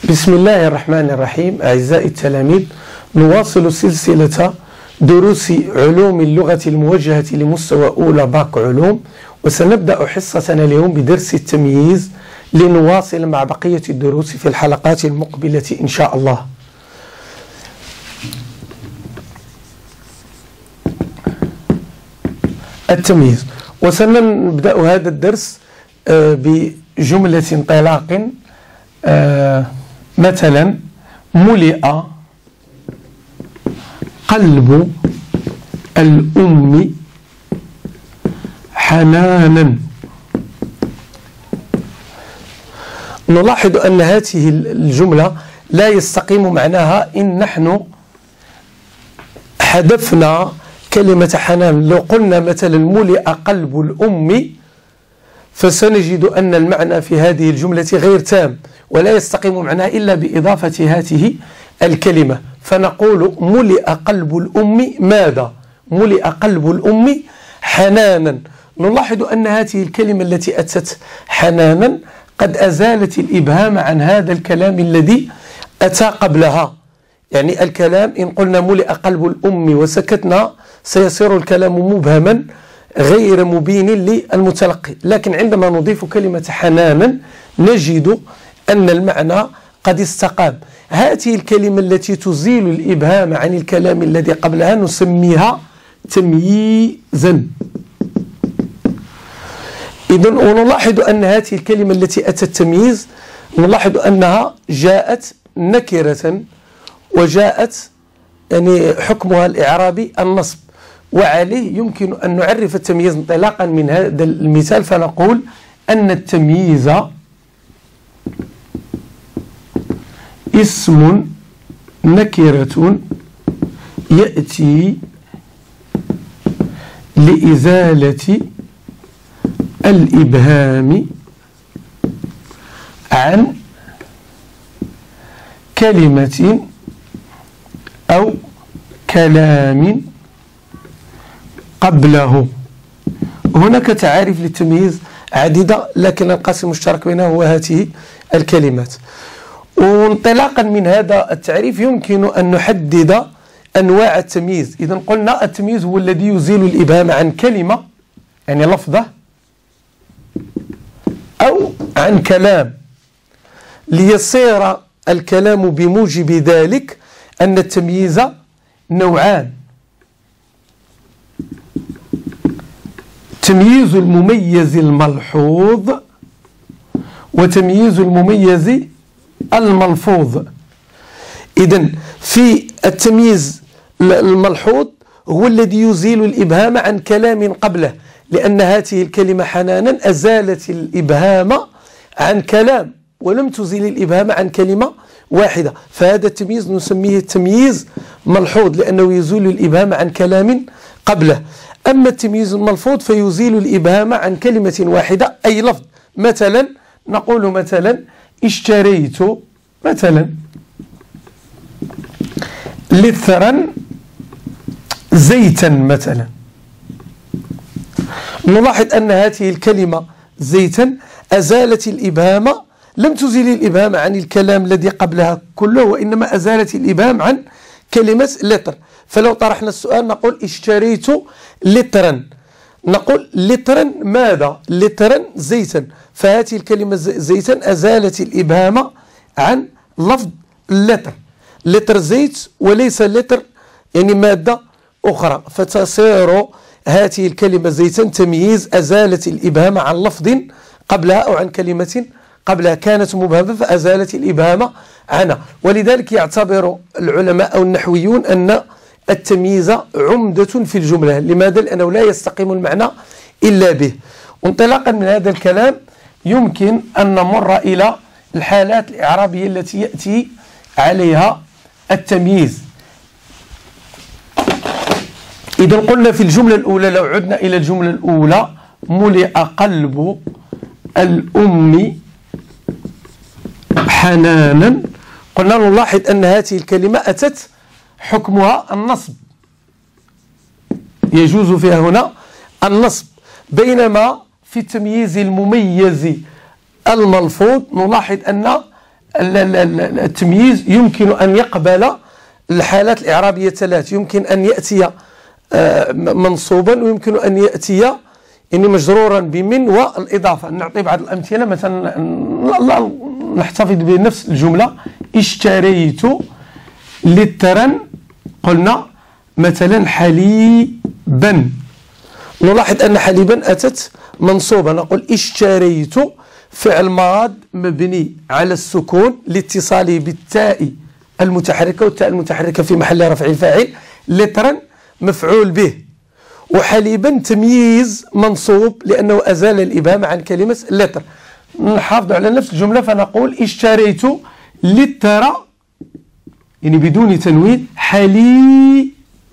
بسم الله الرحمن الرحيم. أعزائي التلاميذ، نواصل سلسلة دروس علوم اللغة الموجهة لمستوى أولى باك علوم، وسنبدأ حصتنا اليوم بدرس التمييز لنواصل مع بقية الدروس في الحلقات المقبلة إن شاء الله. التمييز، وسنبدأ هذا الدرس بجملة انطلاق. مثلا: ملئ قلب الأم حنانا. نلاحظ أن هذه الجملة لا يستقيم معناها إن نحن حذفنا كلمة حنان. لو قلنا مثلا ملئ قلب الأم فسنجد أن المعنى في هذه الجملة غير تام، ولا يستقيم معناها إلا بإضافة هذه الكلمة، فنقول ملئ قلب الأم ماذا؟ ملئ قلب الأم حنانا. نلاحظ أن هذه الكلمة التي أتت حنانا قد أزالت الإبهام عن هذا الكلام الذي أتى قبلها. يعني الكلام إن قلنا ملئ قلب الأم وسكتنا سيصير الكلام مبهما غير مبين للمتلقي، لكن عندما نضيف كلمة حنانا نجد أن المعنى قد استقام. هذه الكلمة التي تزيل الإبهام عن الكلام الذي قبلها نسميها تمييزا. إذن ونلاحظ أن هذه الكلمة التي أتت تمييز نلاحظ أنها جاءت نكرة، وجاءت يعني حكمها الإعرابي النصب، وعليه يمكن أن نعرف التمييز انطلاقا من هذا المثال، فنقول أن التمييز اسم نكرة يأتي لإزالة الإبهام عن كلمة أو كلام قبله. هناك تعاريف للتمييز عديدة، لكن القاسم المشترك بينها هو هذه الكلمات. وانطلاقا من هذا التعريف يمكن أن نحدد أنواع التمييز. إذا قلنا التمييز هو الذي يزيل الإبهام عن كلمة يعني لفظة أو عن كلام، ليصير الكلام بموجب ذلك أن التمييز نوعان: تمييز المميز الملحوظ وتمييز المميز الملفوظ. إذن في التمييز الملحوظ هو الذي يزيل الإبهام عن كلام قبله، لأن هذه الكلمة حنانا أزالت الإبهام عن كلام ولم تزيل الإبهام عن كلمة واحدة، فهذا التمييز نسميه التمييز ملحوظ لأنه يزيل الإبهام عن كلام قبله. أما التمييز الملفوظ فيزيل الإبهام عن كلمة واحدة أي لفظ. مثلا نقول مثلا اشتريت مثلا لترا زيتا مثلا. نلاحظ أن هذه الكلمة زيتا أزالت الإبهام، لم تزيل الإبهام عن الكلام الذي قبلها كله، وإنما أزالت الإبهام عن كلمة لتر. فلو طرحنا السؤال نقول اشتريت لترا، نقول لترا ماذا؟ لترا زيتا. فهذه الكلمة زيتا أزالت الإبهام عن لفظ لتر، لتر زيت وليس لتر يعني مادة أخرى، فتصير هذه الكلمة زيتا تمييز أزالت الإبهام عن لفظ قبلها أو عن كلمة قبلها كانت مبهمة فأزالت الإبهام عنها. ولذلك يعتبر العلماء أو النحويون أن التمييز عمدة في الجملة. لماذا؟ لأنه لا يستقيم المعنى إلا به. وانطلاقا من هذا الكلام يمكن أن نمر إلى الحالات الإعرابية التي يأتي عليها التمييز. إذا قلنا في الجملة الأولى، لو عدنا إلى الجملة الأولى: ملئ قلب الأم حنانا، قلنا نلاحظ أن هذه الكلمة أتت حكمها النصب، يجوز فيها هنا النصب، بينما في التمييز المميز الملفوظ نلاحظ أن التمييز يمكن أن يقبل الحالات الإعرابية الثلاث، يمكن أن يأتي منصوبا، ويمكن أن يأتي يعني مجرورا بمن والإضافة. نعطي بعض الأمثلة، مثلا نحتفظ بنفس الجملة: اشتريت لترا، قلنا مثلا حليبا. نلاحظ أن حليبا أتت منصوبة، نقول اشتريت فعل ماض مبني على السكون لاتصاله بالتاء المتحركة، والتاء المتحركة في محل رفع فاعل، لترا مفعول به، وحليبا تمييز منصوب لأنه أزال الإبهام عن كلمة لتر. نحافظ على نفس الجملة فنقول اشتريت لتر يعني بدون تنوين حليب.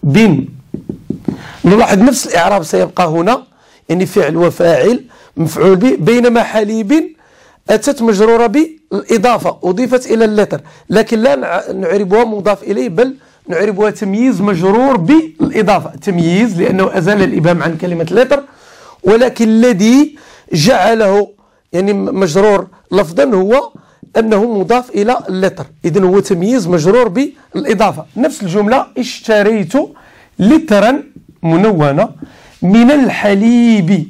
نلاحظ نفس الإعراب سيبقى هنا، يعني فعل وفاعل مفعول به، بينما حليب أتت مجرورة بالإضافة، أضيفت إلى اللتر، لكن لا نعربها مضاف إليه، بل نعربها تمييز مجرور بالإضافة، تمييز لأنه أزال الإبهام عن كلمة لتر، ولكن الذي جعله يعني مجرور لفظا هو أنه مضاف إلى اللتر، إذن هو تمييز مجرور بالإضافة. نفس الجملة: اشتريت لترا منونة من الحليب.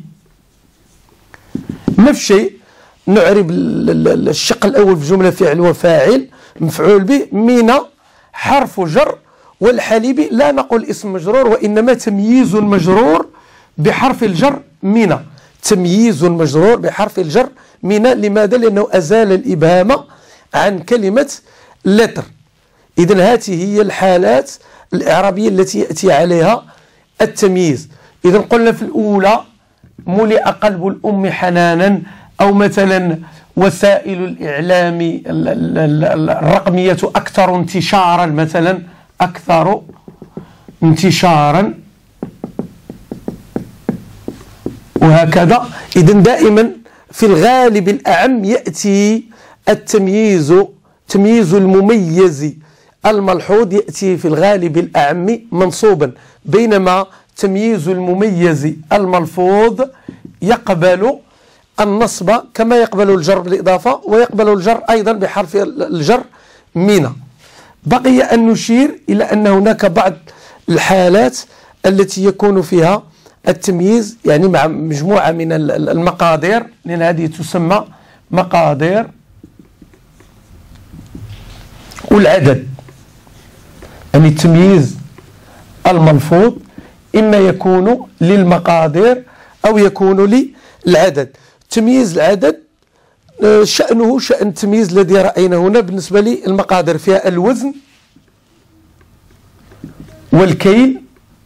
نفس الشيء نعرب الشق الأول في الجملة فعل وفاعل مفعول به، من حرف جر، والحليب لا نقول اسم مجرور وإنما تمييز مجرور بحرف الجر من، تمييز مجرور بحرف الجر من. لماذا؟ لأنه أزال الإبهام عن كلمة لتر. إذن هذه هي الحالات الإعرابية التي يأتي عليها التمييز. إذن قلنا في الأولى: ملئ قلب الأم حنانا، أو مثلا وسائل الإعلام الرقمية أكثر انتشارا، مثلا أكثر انتشارا، وهكذا. إذن دائما في الغالب الأعم يأتي التمييز، تمييز المميز الملحوظ يأتي في الغالب الأعم منصوبا، بينما تمييز المميز الملفوظ يقبل النصب كما يقبل الجر بالإضافة، ويقبل الجر أيضا بحرف الجر من. بقي أن نشير إلى أن هناك بعض الحالات التي يكون فيها التمييز يعني مع مجموعة من المقادير، لأن هذه تسمى مقادير والعدد. يعني التمييز الملفوظ إما يكون للمقادير أو يكون للعدد. تمييز العدد شأنه شأن التمييز الذي رأينا هنا. بالنسبة للمقادير فيها الوزن والكيل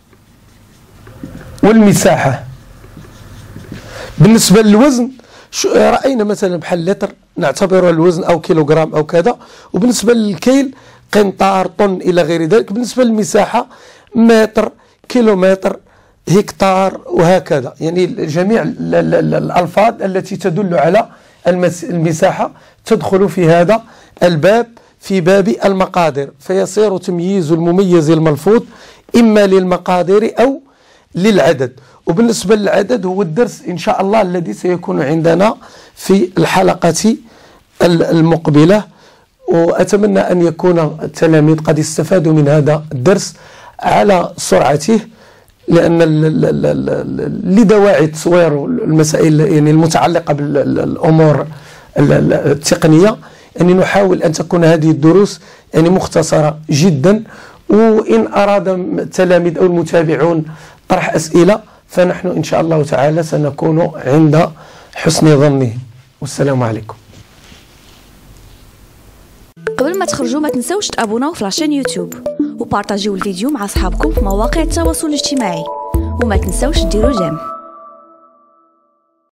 والمساحة. بالنسبة للوزن رأينا مثلا بحال لتر نعتبر الوزن أو كيلوغرام أو كذا، وبالنسبة للكيل قنطار، طن، إلى غير ذلك. بالنسبة للمساحة متر، كيلومتر، هكتار، وهكذا. يعني جميع الألفاظ التي تدل على المساحة تدخل في هذا الباب، في باب المقادير. فيصير تمييز المميز الملفوظ إما للمقادير أو للعدد. وبالنسبة للعدد هو الدرس إن شاء الله الذي سيكون عندنا في الحلقة المقبلة، وأتمنى أن يكون التلاميذ قد استفادوا من هذا الدرس على سرعته، لأن لدواعي تصوير المسائل يعني المتعلقة بالأمور التقنية، يعني نحاول أن تكون هذه الدروس يعني مختصرة جدا. وإن أراد التلاميذ أو المتابعون طرح أسئلة فنحن إن شاء الله تعالى سنكون عند حسن ظنهم. والسلام عليكم. قبل ما تخرجوا ما تنسوش تابوناو في لاشين يوتيوب وبارطاجيو الفيديو مع أصحابكم في مواقع التواصل الاجتماعي، وما تنسوش ديروا جيم.